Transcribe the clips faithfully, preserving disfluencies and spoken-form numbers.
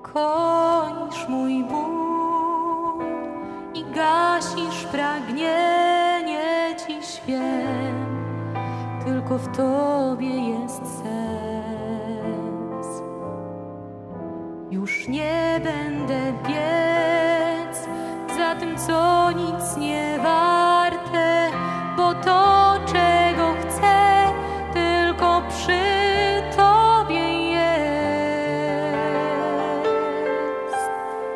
Ukoisz mój ból i gasisz pragnienie Dziś wiem, tylko w Tobie jest sens. Już nie będę biec za tym, co nic nie warte, bo to, czego chcę, tylko przy Tobie jest.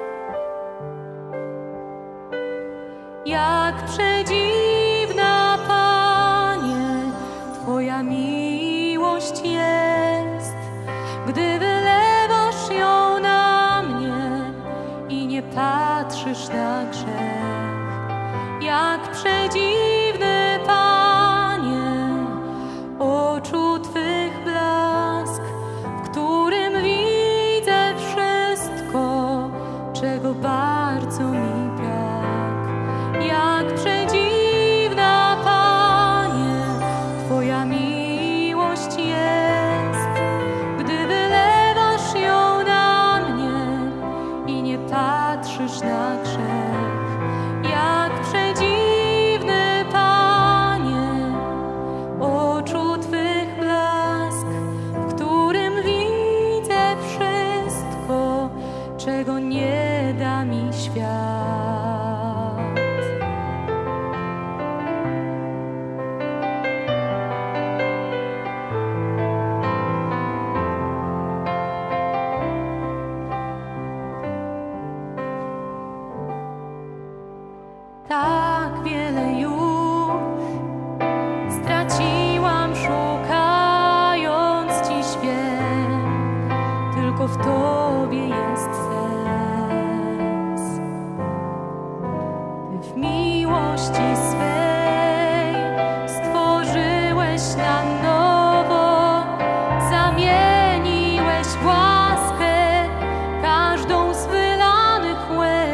Jak przedziwna, Panie, Twoja miłość jest, gdy wylewasz ją na mnie i nie patrzysz na grzech. Jak przedziwny, Panie, oczu Twych blask, w którym widzę wszystko, czego bardzo mi brak. Jak przedziwna, Panie, Twoja miłość jest, gdy wylewasz ją na mnie i nie patrzysz na grzech. Jak przedziwny, Panie, oczu Twych blask, w którym widzę wszystko, czego nie da mi świat. Tak wiele już straciłam, szukając Dziś wiem, tylko w Tobie jest sens. Ty w miłości swej stworzyłeś na nowo, zamieniłeś w łaskę każdą z wylanych łez.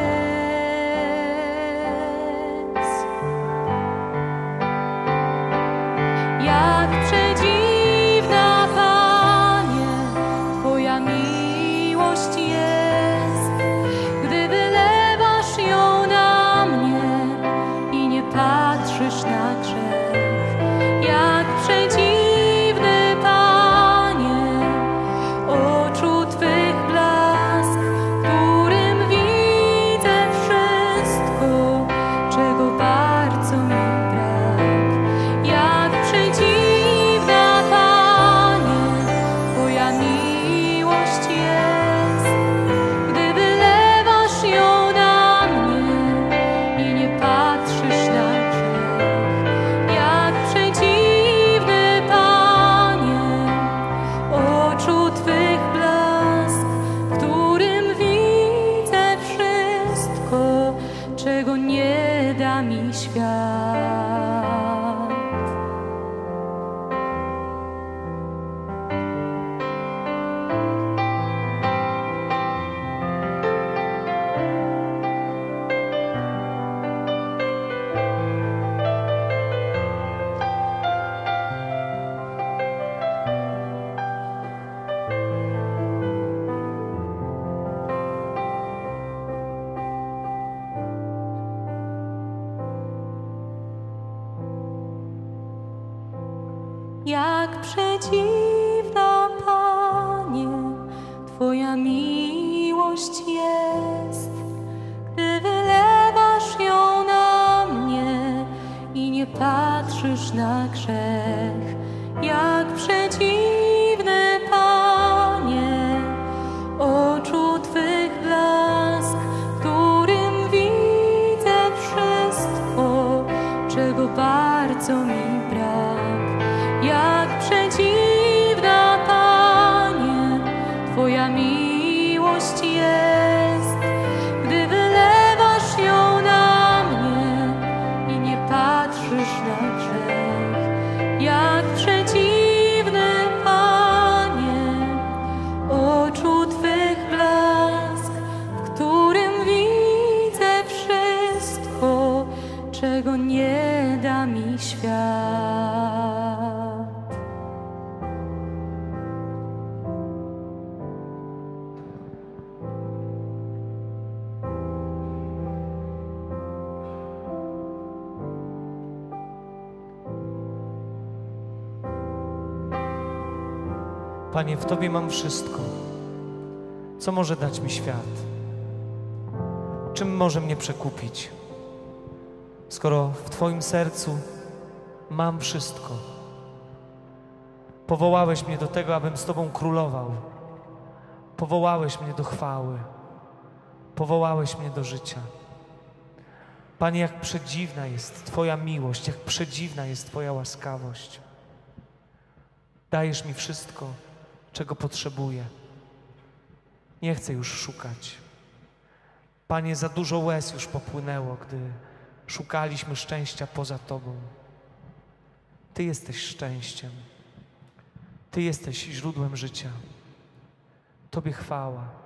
Jak przedziwna, Panie, Twoja miłość jest, gdy wylewasz ją na mnie i nie patrzysz na grzech. Jak przedziwny, Panie, oczu Twych blask, w którym widzę wszystko, czego bardzo mi brak. Jak przedziwna, Panie, Twoja miłość jest, gdy wylewasz ją na mnie i nie patrzysz na grzech. Jak przedziwny, Panie, oczu Twych blask, w którym widzę wszystko, czego nie da mi świat. Jak przedziwna, Panie, Twoja miłość jest, gdy wylewasz ją na mnie i nie patrzysz na grzech. Jak przedziwny, Panie, oczu Twych blask, w którym widzę wszystko, czego bardzo mi brak. Jak przedziwna, Panie, Twoja miłość jest, gdy wylewasz ją na mnie i nie patrzysz na grzech. Jak przedziwny, Panie, oczu Twych blask, w którym widzę wszystko, czego nie da mi świat. Panie, w Tobie mam wszystko. Co może dać mi świat? Czym może mnie przekupić? Skoro w Twoim sercu mam wszystko. Powołałeś mnie do tego, abym z Tobą królował. Powołałeś mnie do chwały. Powołałeś mnie do życia. Panie, jak przedziwna jest Twoja miłość, jak przedziwna jest Twoja łaskawość. Dajesz mi wszystko, czego potrzebuję. Nie chcę już szukać. Panie, za dużo łez już popłynęło, gdy szukaliśmy szczęścia poza Tobą. Ty jesteś szczęściem. Ty jesteś źródłem życia. Tobie chwała.